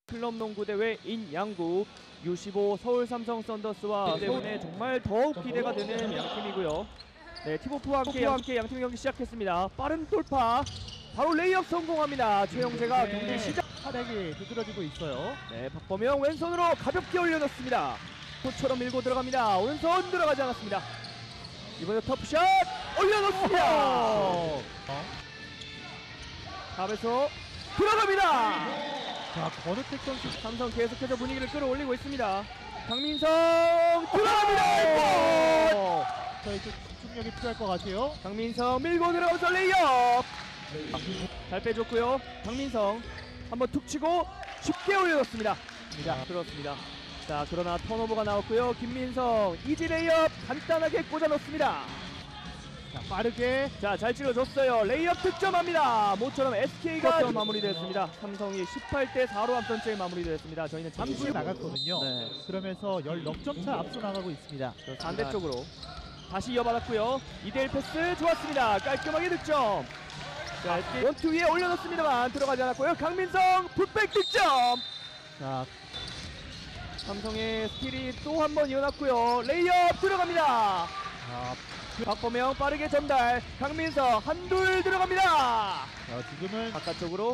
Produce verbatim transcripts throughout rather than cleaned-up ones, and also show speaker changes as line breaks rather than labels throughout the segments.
클럽 농구 대회 인양구 유십오 서울 삼성 썬더스와 때문에 정말 더욱 기대가 되는 양팀이고요. 네, 팁오프와 함께, 함께 양팀 경기 시작했습니다. 빠른 돌파, 바로 레이업 성공합니다. 최영재가
네.
경기 시작.
하백이 두드러지고 있어요.
네, 박범영 왼손으로 가볍게 올려놓습니다. 코처럼 밀고 들어갑니다. 오른손 들어가지 않았습니다. 이번에 터프샷 올려놓습니다.
어.
탑에서 들어갑니다.
자, 권우택 선수
삼성 계속해서 분위기를 끌어올리고 있습니다. 강민성 들어갑니다.
자, 이제 집중력이 필요할 것 같아요.
강민성 밀고 들어가서 레이업 잘 빼줬고요. 강민성 한번 툭 치고 쉽게 올려줬습니다. 자, 그렇습니다. 자, 그러나 턴오버가 나왔고요. 김민성 이지 레이업 간단하게 꽂아놓습니다.
자, 빠르게.
자, 잘 찔러줬어요. 레이업 득점합니다. 모처럼 에스케이가 마무리되었습니다. 삼성이 십팔 대 사로 앞선 채 마무리되었습니다. 저희는 잠시 후
나갔거든요.
네.
그러면서 십육 점 차 앞서 나가고 있습니다.
반대쪽으로 다시 이어받았고요. 이 대 일 패스 좋았습니다. 깔끔하게 득점. 자, 원투 위에 올려놓습니다만 들어가지 않았고요. 강민성 풋백 득점.
자,
삼성의 스틸이 또 한 번 이어났고요. 레이업 들어갑니다.
자,
박범영 빠르게 전달. 강민성 한둘 들어갑니다.
자, 지금은
바깥쪽으로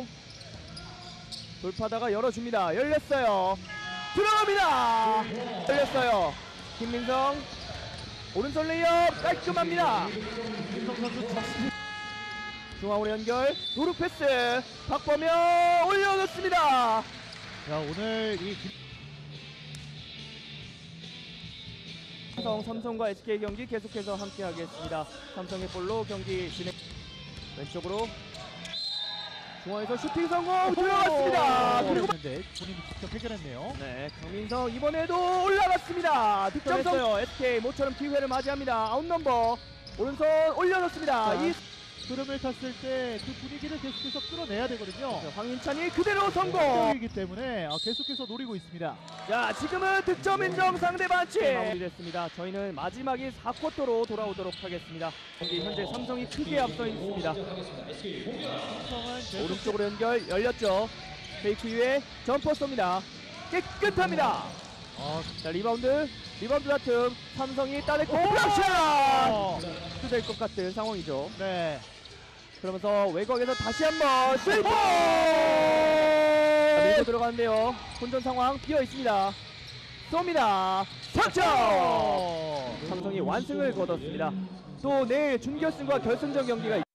돌파다가 열어줍니다. 열렸어요. 들어갑니다. 열렸어요. 김민성 오른손 레이업 깔끔합니다.
김성 선수 쳤습니다.
중앙으로 연결 노루 패스. 박범영 올려놓습니다.
자, 오늘 이 김...
삼성, 삼성과 에스케이 경기 계속해서 함께하겠습니다. 삼성의 볼로 경기 진행. 왼쪽으로 중앙에서 슈팅 성공 들어갔습니다. 그리고
그리고 본인이 직접 해결했네요.
네, 강민성 이번에도 올라갔습니다. 득점했어요. 에스케이 모처럼 기회를 맞이합니다. 아웃 넘버 오른손 올려놓습니다.
자,
이
흐름을 탔을 때 그 분위기를 계속해서 끌어내야 되거든요.
황인찬이 그대로 성공.
이기 때문에 계속해서 노리고 있습니다.
자, 지금은 득점 인정 상대 반칙 마무리됐습니다. 저희는 마지막이 사 쿼터로 돌아오도록 하겠습니다. 경기 현재 삼성이 크게 앞서 있습니다.
삼성은 계속
오른쪽으로 연결 열렸죠. 페이크 이후에 점퍼 쏩니다. 깨끗합니다.
어,
자, 리바운드 리바운드 다툼. 삼성이 따냈고 블락샷 투될 것 같은 상황이죠.
네.
그러면서 외곽에서 다시 한번 스리퍼 밀고 들어가는데요. 혼전 상황 비어 있습니다. 쏩니다. 석점. 삼성이 완승을 거뒀습니다. 또 내일 준결승과 결승전 경기가